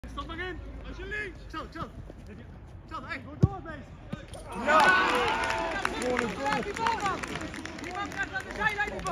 Stap maar in. Als je links. Zo. Hey, door bezig. Ja! Die man krijgt aan de zijlijn die bal.